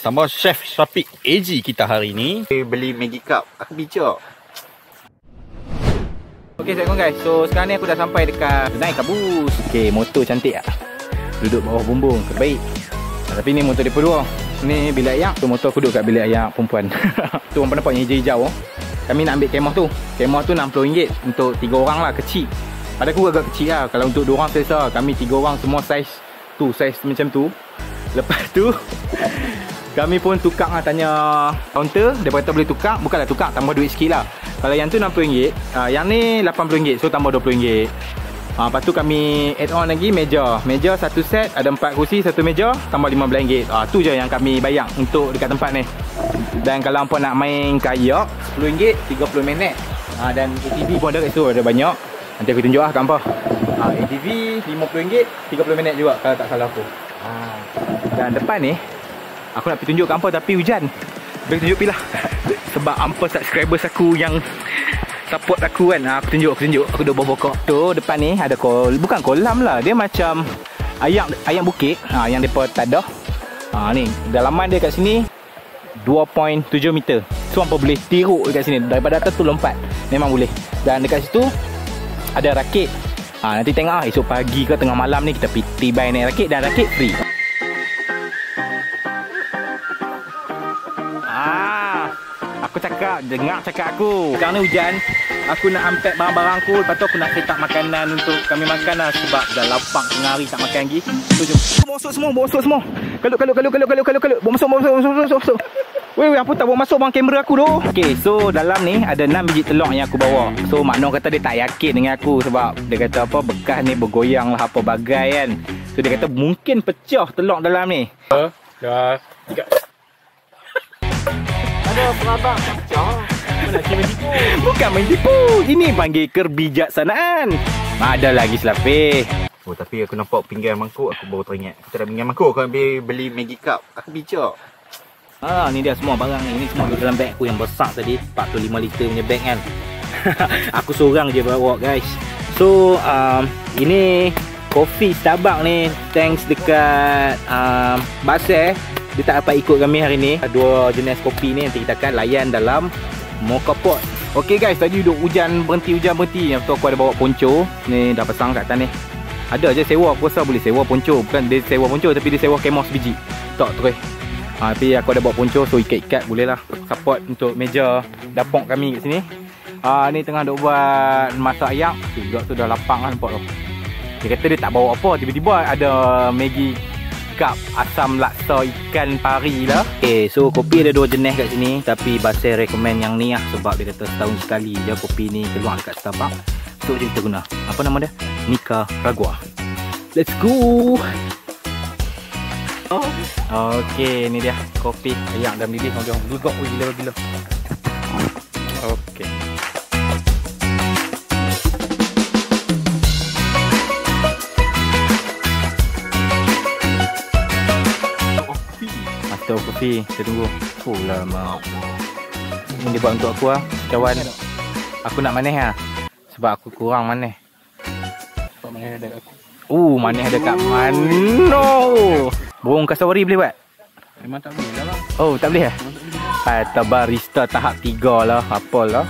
Sama Chef Syafiq AG kita hari ni. Beli Maggi Cup. Aku bijak. Okay, assalamualaikum guys. So sekarang ni aku dah sampai dekat naik kabus. Okay, motor cantik tak? Duduk bawah bumbung, terbaik. Tapi ni motor depa dua. Ni bilik ayak. Tu motor aku duduk kat bilik ayak perempuan. Tu orang nampak yang hijau-hijau. Kami nak ambil kemah tu. Kemah tu RM60 untuk 3 orang lah, kecil. Pada aku agak kecil lah. Kalau untuk 2 orang selesa. Kami 3 orang semua saiz tu, saiz macam tu. Lepas tu kami pun tukar lah, tanya counter. Dia kata boleh tukar. Bukanlah tukar, tambah duit sikit lah. Kalau yang tu RM60, yang ni RM80. So tambah RM20. Lepas tu kami add on lagi meja. Meja satu set, ada 4 kursi, satu meja, tambah RM15. Tu je yang kami bayar untuk dekat tempat ni. Dan kalau hampa nak main kayak, RM10, 30 minit. Dan ATV pun ada kat situ, ada banyak. Nanti aku tunjuk lah kat hampa. ATV RM50, 30 minit juga kalau tak salah aku. Dan depan ni aku nak pergi tunjuk kat hampa tapi hujan. Boleh tunjuk pilah. Sebab hampa subscribers aku yang support aku kan. Aku tunjuk. Aku duduk bawah pokok. Tu depan ni ada bukan kolam lah. Dia macam ayak bukit. Yang depa tadah. Ni dalaman dia kat sini 2.7 meter. So hampa boleh tiruk dekat sini. Daripada atas tu lompat. Memang boleh. Dan dekat situ ada rakit. Nanti tengok esok pagi ke tengah malam ni kita pergi buy naik rakit. Dan rakit free. Aku cakap, dengar cakap aku. Sekarang ni hujan. Aku nak unpack barang-barang aku. Lepas tu aku nak set up makanan untuk kami makan lah. Sebab dah lapang tengah hari tak makan lagi. Tu jom. Bawa masuk semua. Kalut. Bawa masuk. Weh, apa tak bawa masuk bang kamera aku tu? Okay, so dalam ni ada 6 biji telur yang aku bawa. So makna kata dia tak yakin dengan aku. Sebab dia kata apa, bekas ni bergoyang lah apa bagai kan. So dia kata mungkin pecah telur dalam ni. Dah 3. Ada perabang pecah. Bukan main tipu. Ini panggil kebijaksanaan. Ada lagi selapih. Tapi aku nampak pinggan mangkuk. Aku baru teringat. Aku tak ada pinggan mangkuk. Aku ambil beli Maggi Cup. Aku bijak. Ni dia semua barang ni. Ini semua dalam beg aku yang besar tadi. 45 liter punya beg kan. Aku seorang je bawa guys. So ini kopi Starbucks ni. Thanks dekat Basel. Dia tak dapat ikut kami hari ni. 2 jenis kopi ni nanti kita akan layan dalam mocha pot. Okay guys, tadi duduk hujan berhenti. Lepas tu aku ada bawa poncho. Ni dah pasang kat atas ni. Ada je sewa, aku rasa boleh sewa poncho. Bukan dia sewa poncho tapi dia sewa kemos biji. Tak terus. Tapi aku ada bawa poncho, so ikat-ikat boleh lah. Support untuk meja dapur kami kat sini. Ni tengah duk buat masak ayak. Juga tu dah lapang lah nampak tu. Dia kata dia tak bawa apa. Tiba-tiba ada Maggi Cup asam laksa ikan pari lah. Okay, so kopi ada 2 jenis kat sini. Tapi Basel recommend yang ni lah. Sebab dia kata setahun sekali je kopi ni keluar dekat Starbucks. So kita guna, apa nama dia? Nicaragua. Let's go. Okay, ni dia kopi ayak dalam lilih. Jom duduk gila. Okay. Kopi, kita tunggu. Lama. Ini dia buat untuk aku lah, kawan. Aku nak manis lah. Sebab aku kurang manis. Manis ada kat aku. Manis ada kat mana? Burung kasawari boleh buat? Memang tak boleh lah. Tak boleh lah? Kata barista tahap 3 lah. Apalah.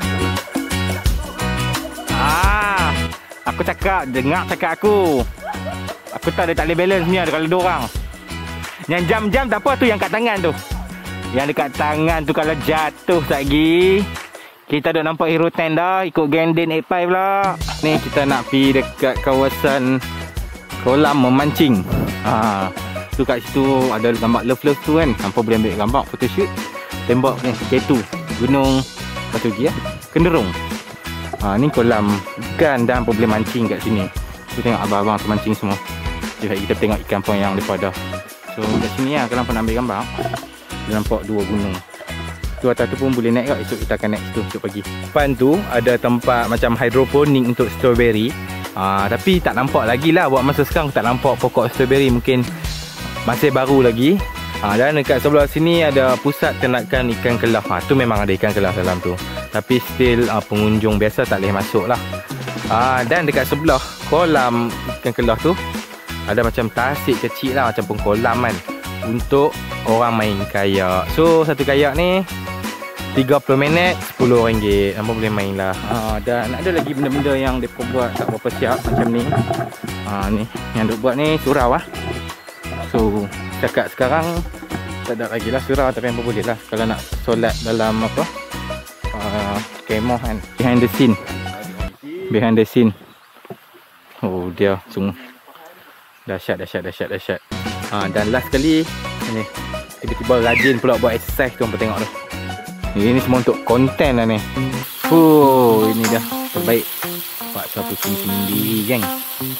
Aku cakap, dengar cakap aku. Aku tahu dia tak boleh balance ni ada kalau 2 orang. Yang jam-jam tak apa tu, yang kat tangan tu. Yang dekat tangan tu kalau jatuh lagi. Kita dah nampak Hero 10 dah. Ikut Gandin 85 lah. Ni kita nak pergi dekat kawasan kolam memancing. Tu kat situ ada gambar love tu kan. Hampa boleh ambil gambar photoshoot. Tembak ni K2 Gunung Batu Gi Kenderung. Ni kolam ikan dan hampa boleh mancing kat sini. Tu tengok abang-abang tu mancing semua. Jadi kita tengok ikan pun yang daripada. So kat sini lah kalau nak ambil gambar. Dia nampak 2 gunung. Tu atas tu pun boleh naik kat. Esok kita akan naik situ esok pagi. Depan tu ada tempat macam hidroponik untuk strawberry. Tapi tak nampak lagi lah. Buat masa sekarang tak nampak pokok strawberry. Mungkin masih baru lagi. Dan dekat sebelah sini ada pusat ternakan ikan kelah. Tu memang ada ikan kelah dalam tu. Tapi still pengunjung biasa tak boleh masuk lah. Dan dekat sebelah kolam ikan kelah tu ada macam tasik kecil lah, macam pengkolam kan, untuk orang main kayak. So satu kayak ni 30 minit RM10. Nampak boleh main lah. Dan ada lagi benda-benda yang mereka buat tak berapa siap macam ni. Ni yang mereka buat ni surau lah. So cakap sekarang tak ada lagi lah surau, tapi apa boleh lah kalau nak solat dalam apa kemah kan. Behind the scene. Oh dia sungguh dahsyat. Dan last kali ni tiba-tiba rajin pula buat exercise tu, hampa tengok tu. Ini semua untuk konten lah ni. Ini dah terbaik. Buat satu tinggi geng.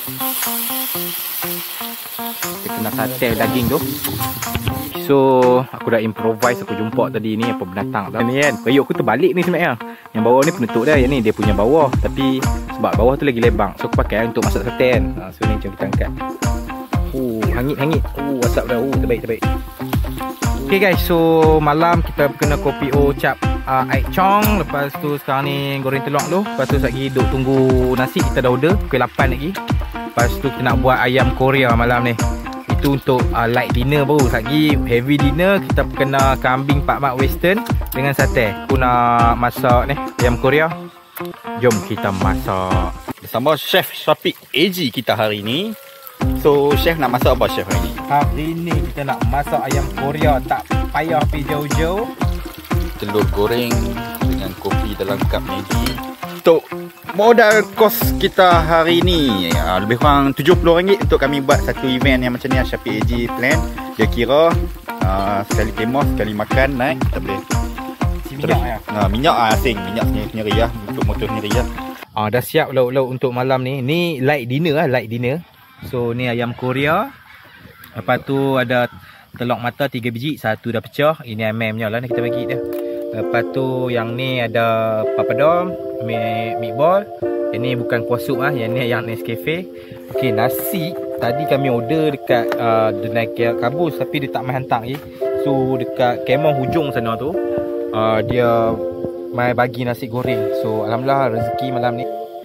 Kita kena sate daging tu. So aku dah improvise. Aku jumpa tadi ni apa binatang tu ni kan. Periuk aku terbalik ni sebenarnya. Yang bawah ni penutup dah. Yang ni dia punya bawah. Tapi sebab bawah tu lagi lebang, so aku pakai untuk masak sate kan. So ni macam kita angkat. Hangit. Asap dah. Terbaik. Okay guys, so malam kita kena kopi cap air chong. Lepas tu sekarang ni goreng telur tu. Lepas tu lagi duk tunggu nasi. Kita dah order pukul 8 lagi. Lepas tu kita nak buat ayam Korea malam ni. Itu untuk light dinner baru. Lagi heavy dinner kita kena kambing Pak Mat Western dengan sate. Aku nak masak ni ayam Korea. Jom kita masak bersama Chef Syafiq AG kita hari ni. So chef nak masak apa chef hari ni? Hari ni kita nak masak ayam Korea. Tak payah pergi jauh-jauh. Telur goreng dengan kopi dalam cup Maggi. Untuk modal kos kita hari ni lebih kurang RM70 untuk kami buat satu event yang macam ni. Syafiq AG plan. Dia kira sekali kemah, sekali makan naik kita boleh minyak ya. Minyak asing, minyak sendiri lah, untuk motor sendiri lah. Dah siap lauk-lauk untuk malam ni. Ni light dinner lah, light dinner. So ni ayam Korea. Lepas tu ada telur mata 3 biji, satu dah pecah. Ini punya lah ni kita bagi dia. Lepas tu yang ni ada papadom, meatball. Yang ni bukan kuah sup lah, yang ni yang Nescafe. Okey, nasi tadi kami order dekat Denai Kabus, tapi dia tak main hantar lagi. So dekat kemah hujung sana tu dia mai bagi nasi goreng. So alhamdulillah rezeki malam ni.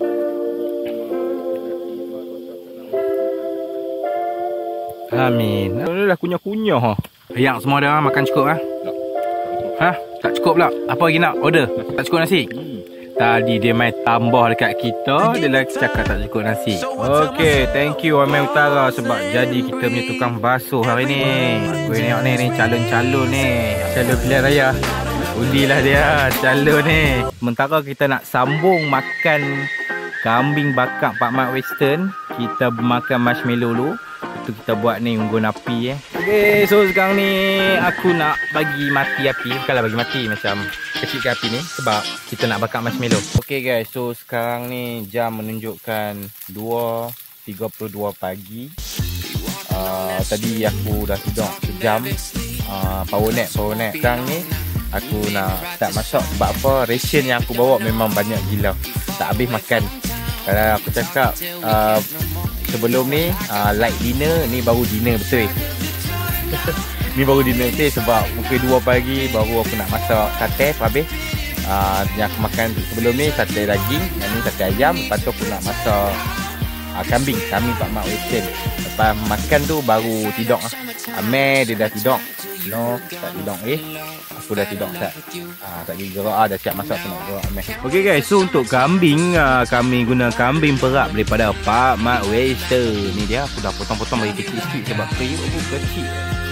Amin. Dah kunyah-kunyah ha. Yang semua dah makan cukup ah? Tak cukup pula. Apa lagi nak order? Tak cukup nasi? Tadi dia mai tambah dekat kita, dia lagi cakap tak cukup nasi. Okey, thank you Amel Utara sebab jadi kita punya tukang basuh hari ni. Aku tengok ni calon-calon ni. Calon pilihan raya. Ulilah dia calon ni. Sementara kita nak sambung makan kambing bakar Pak Mat Western, kita makan marshmallow dulu. Itu kita buat ni unggun api Okay, so sekarang ni aku nak bagi mati api. Bukanlah bagi mati, macam kecilkan api ni sebab kita nak bakar marshmallow. Okay guys, so sekarang ni jam menunjukkan 2.32 pagi. Tadi aku dah tidur sejam, power nap. Sekarang ni aku nak start masak. Sebab apa? Ration yang aku bawa memang banyak gila, tak habis makan. Kalau aku cakap sebelum ni light dinner, ni baru dinner betul. Ni baru dinner betul sebab pukul 2 pagi baru aku nak masak sate habis. Yang aku makan sebelum ni sate daging, yang ni sate ayam. Lepas tu aku nak masak kambing Pak Mat Western. Lepas makan tu baru tidur lah. Amel dia dah tidur. No, tak tidur aku dah tidur tak. Tak pergi gerak dah siap masak, aku nak gerak Amel. Okay guys, so untuk kambing kami guna kambing perak daripada Pak Mat Western. Ni dia, aku dah potong-potong bagi kecil sikit sebab periuk aku kecil.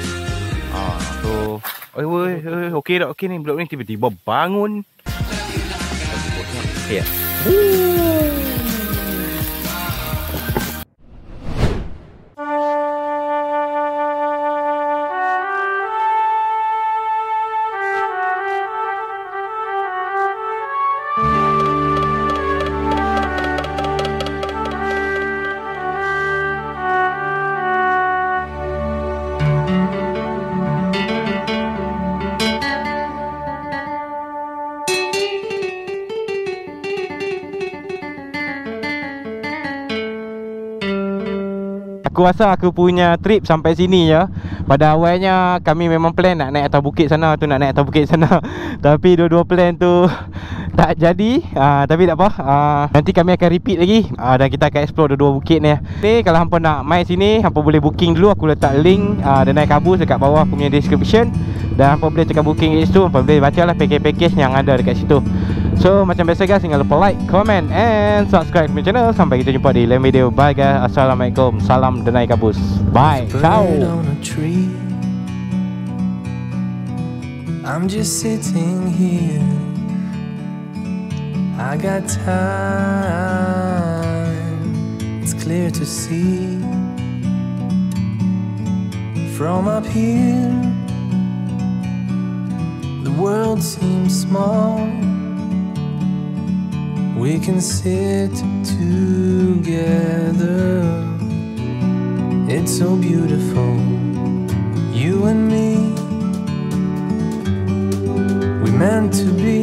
So okey dah, okey ni blok ni tiba-tiba bangun. Okay. Aku rasa aku punya trip sampai sini je. Pada awalnya kami memang plan nak naik atas bukit sana, Tapi dua-dua plan tu tak jadi, tapi tak apa. Nanti kami akan repeat lagi, dan kita akan explore dua bukit ni. Ni kalau hampa nak main sini, hampa boleh booking dulu. Aku letak link Denai Kabus dekat bawah aku punya description, dan hampa boleh tekan booking kat situ. Hampa boleh baca lah package-package yang ada dekat situ. So macam biasa guys, jangan lupa like, comment and subscribe my channel. Sampai kita jumpa di lain video. Bye guys. Assalamualaikum. Salam Denai Kabus. Bye. Ciao. I'm just sitting here, I got time, it's clear to see. From up here, the world seems small. We can sit together, it's so beautiful, you and me. Meant to be.